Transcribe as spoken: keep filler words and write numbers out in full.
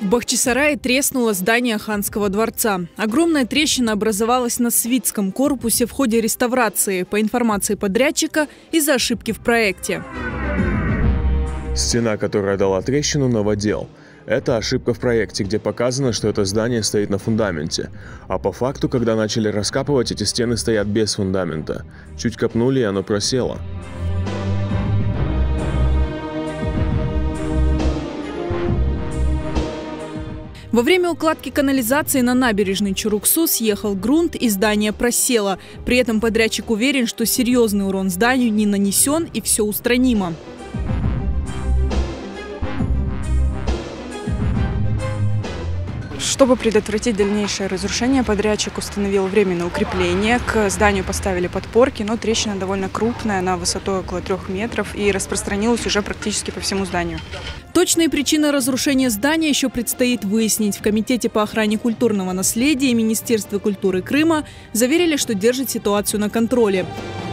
В Бахчисарае треснуло здание ханского дворца. Огромная трещина образовалась на свитском корпусе в ходе реставрации, по информации подрядчика, из-за ошибки в проекте. Стена, которая дала трещину, новодел. Это ошибка в проекте, где показано, что это здание стоит на фундаменте. А по факту, когда начали раскапывать, эти стены стоят без фундамента. Чуть копнули, и оно просело. Во время укладки канализации на набережной Чуруксу съехал грунт и здание просело. При этом подрядчик уверен, что серьезный урон зданию не нанесен и все устранимо. Чтобы предотвратить дальнейшее разрушение, подрядчик установил временное укрепление. К зданию поставили подпорки, но трещина довольно крупная, она высотой около трех метров и распространилась уже практически по всему зданию. Точные причины разрушения здания еще предстоит выяснить. В Комитете по охране культурного наследия и Министерстве культуры Крыма заверили, что держат ситуацию на контроле.